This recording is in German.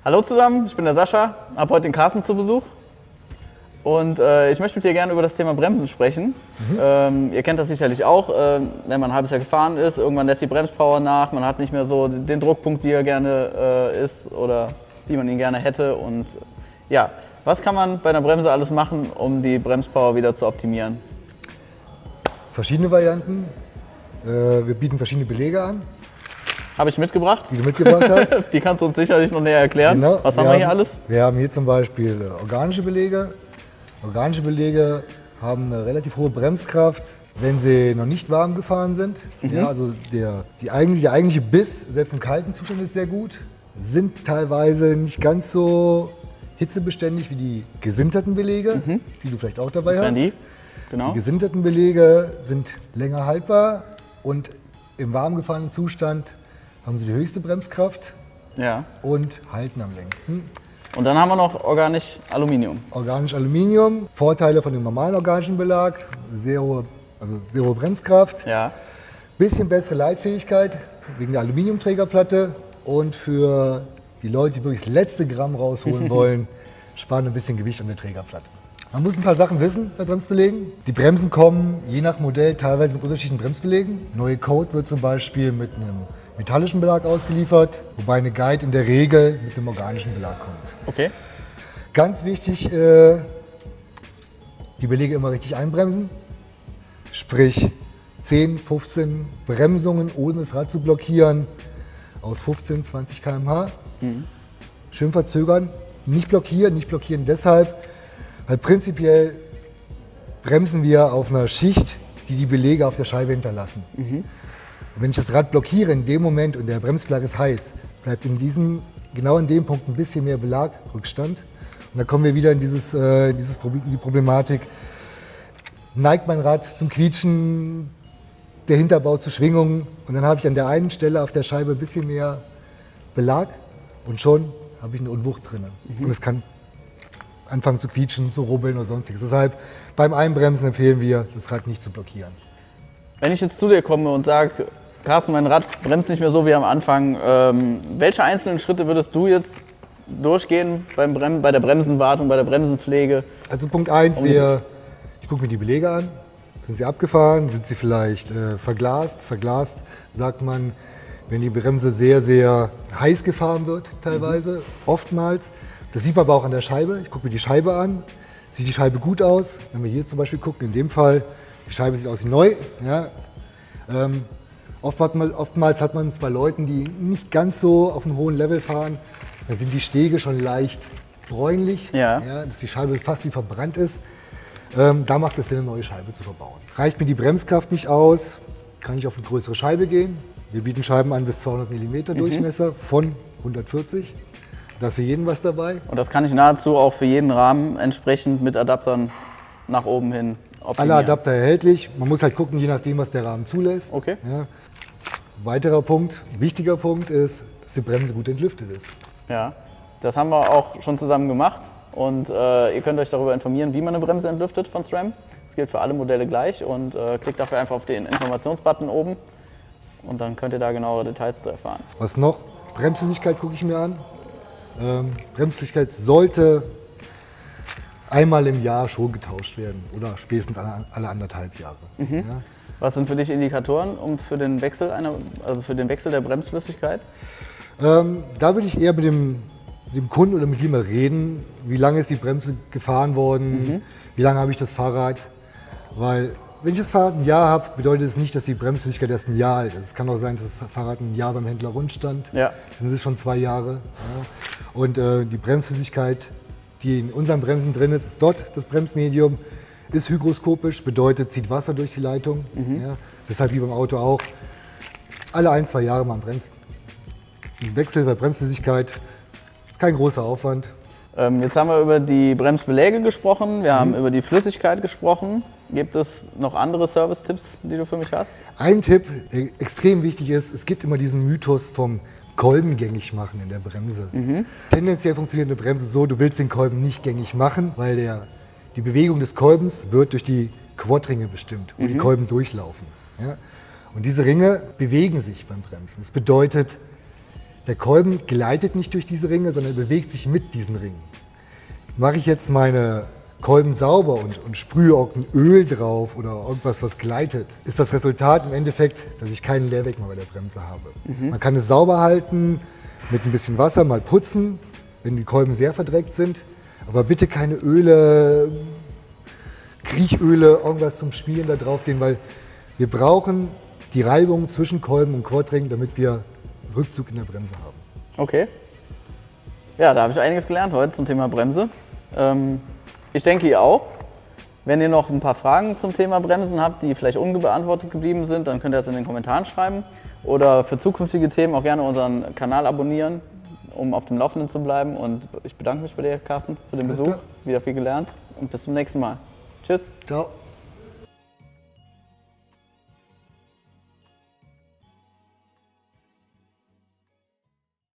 Hallo zusammen, ich bin der Sascha, habe heute den Carsten zu Besuch und ich möchte mit dir gerne über das Thema Bremsen sprechen. Ihr kennt das sicherlich auch, wenn man ein halbes Jahr gefahren ist, irgendwann lässt die Bremspower nach, man hat nicht mehr so den Druckpunkt, wie er gerne ist oder wie man ihn gerne hätte. Und ja, was kann man bei einer Bremse alles machen, um die Bremspower wieder zu optimieren? Verschiedene Varianten. Wir bieten verschiedene Belege an. Habe ich mitgebracht. Die du mitgebracht hast. Die kannst du uns sicherlich noch näher erklären. Genau. Was haben wir hier alles? Wir haben hier zum Beispiel organische Belege. Organische Belege haben eine relativ hohe Bremskraft, wenn sie noch nicht warm gefahren sind. Ja, also der eigentliche Biss, selbst im kalten Zustand, ist sehr gut. Sind teilweise nicht ganz so hitzebeständig wie die gesinterten Belege, die du vielleicht auch dabei hast. Die? Genau. Die gesinterten Belege sind länger haltbar und im warm gefahrenen Zustand haben sie die höchste Bremskraft und halten am längsten. Und dann haben wir noch organisch Aluminium. Organisch Aluminium, Vorteile von dem normalen organischen Belag, sehr hohe Bremskraft, bisschen bessere Leitfähigkeit wegen der Aluminiumträgerplatte und für die Leute, die wirklich das letzte Gramm rausholen wollen, sparen ein bisschen Gewicht an der Trägerplatte. Man muss ein paar Sachen wissen bei Bremsbelegen. Die Bremsen kommen je nach Modell teilweise mit unterschiedlichen Bremsbelegen. Neue Code wird zum Beispiel mit einem metallischen Belag ausgeliefert, wobei eine Guide in der Regel mit einem organischen Belag kommt. Okay. Ganz wichtig, die Belege immer richtig einbremsen, sprich 10, 15 Bremsungen ohne das Rad zu blockieren aus 15, 20 km/h. Schön verzögern, nicht blockieren deshalb, weil prinzipiell bremsen wir auf einer Schicht, die die Belege auf der Scheibe hinterlassen. Wenn ich das Rad blockiere in dem Moment und der Bremsbelag ist heiß, bleibt genau in dem Punkt ein bisschen mehr Belagrückstand. Und da kommen wir wieder in die Problematik, neigt mein Rad zum Quietschen, der Hinterbau zu Schwingungen und dann habe ich an der einen Stelle auf der Scheibe ein bisschen mehr Belag und schon habe ich eine Unwucht drin. Und es kann anfangen zu quietschen, zu rubbeln oder sonstiges. Deshalb beim Einbremsen empfehlen wir, das Rad nicht zu blockieren. Wenn ich jetzt zu dir komme und sage, Carsten, mein Rad bremst nicht mehr so wie am Anfang, welche einzelnen Schritte würdest du jetzt durchgehen bei der Bremsenwartung, bei der Bremsenpflege? Also Punkt 1, ich gucke mir die Belege an. Sind sie abgefahren? Sind sie vielleicht verglast? Verglast sagt man, wenn die Bremse sehr, sehr heiß gefahren wird, teilweise, oftmals. Das sieht man aber auch an der Scheibe. Ich gucke mir die Scheibe an. Sieht die Scheibe gut aus? Wenn wir hier zum Beispiel gucken, in dem Fall, die Scheibe sieht aus wie neu. Ja. Oftmals hat man es bei Leuten, die nicht ganz so auf einem hohen Level fahren, da sind die Stege schon leicht bräunlich, dass die Scheibe fast wie verbrannt ist. Da macht es Sinn, eine neue Scheibe zu verbauen. Reicht mir die Bremskraft nicht aus, kann ich auf eine größere Scheibe gehen. Wir bieten Scheiben an bis 200 mm Durchmesser von 140. Da ist für jeden was dabei. Und das kann ich nahezu auch für jeden Rahmen entsprechend mit Adaptern nach oben hin optimieren. Alle Adapter erhältlich. Man muss halt gucken, je nachdem, was der Rahmen zulässt. Okay. Ja. Weiterer Punkt, wichtiger Punkt ist, dass die Bremse gut entlüftet ist. Ja, das haben wir auch schon zusammen gemacht. Und ihr könnt euch darüber informieren, wie man eine Bremse entlüftet von SRAM. Das gilt für alle Modelle gleich und klickt dafür einfach auf den Informationsbutton oben und dann könnt ihr da genauere Details zu erfahren. Was noch? Bremsflüssigkeit gucke ich mir an. Bremsflüssigkeit sollte einmal im Jahr schon getauscht werden oder spätestens alle 1,5 Jahre. Ja. Was sind für dich Indikatoren für den Wechsel der Bremsflüssigkeit? Da würde ich eher mit dem Kunden oder mit ihm mal reden, wie lange ist die Bremse gefahren worden, wie lange habe ich das Fahrrad. Weil wenn ich das Fahrrad ein Jahr habe, bedeutet es nicht, dass die Bremsflüssigkeit erst ein Jahr alt ist. Es kann auch sein, dass das Fahrrad ein Jahr beim Händler rund stand. Ja. Dann ist es schon 2 Jahre. Ja. Und die Bremsflüssigkeit, die in unseren Bremsen drin ist, ist dort das Bremsmedium. Ist hygroskopisch, bedeutet, zieht Wasser durch die Leitung. Ja. Deshalb wie beim Auto auch. Alle 1, 2 Jahre mal ein Wechsel der Bremsflüssigkeit. Ist kein großer Aufwand. Jetzt haben wir über die Bremsbeläge gesprochen, wir haben über die Flüssigkeit gesprochen. Gibt es noch andere Service-Tipps, die du für mich hast? Ein Tipp, der extrem wichtig ist, es gibt immer diesen Mythos vom Kolben gängig machen in der Bremse. Tendenziell funktioniert eine Bremse so, du willst den Kolben nicht gängig machen, weil die Bewegung des Kolbens wird durch die Quadringe bestimmt, wo die Kolben durchlaufen. Ja? Und diese Ringe bewegen sich beim Bremsen. Das bedeutet, Der Kolben gleitet nicht durch diese Ringe, sondern bewegt sich mit diesen Ringen. Mache ich jetzt meine Kolben sauber und sprühe irgendein Öl drauf oder irgendwas, was gleitet, ist das Resultat im Endeffekt, dass ich keinen Leerweg mehr bei der Bremse habe. Man kann es sauber halten, mit ein bisschen Wasser mal putzen, wenn die Kolben sehr verdreckt sind. Aber bitte keine Öle, Kriechöle, irgendwas zum Spielen da drauf gehen, weil wir brauchen die Reibung zwischen Kolben und Quadringen, damit wir Rückzug in der Bremse haben. Okay. Ja, da habe ich einiges gelernt heute zum Thema Bremse. Ich denke, ihr auch. Wenn ihr noch ein paar Fragen zum Thema Bremsen habt, die vielleicht unbeantwortet geblieben sind, dann könnt ihr das in den Kommentaren schreiben. Oder für zukünftige Themen auch gerne unseren Kanal abonnieren, um auf dem Laufenden zu bleiben. Und ich bedanke mich bei dir, Carsten, für den Besuch. Wieder viel gelernt und bis zum nächsten Mal. Tschüss. Ciao.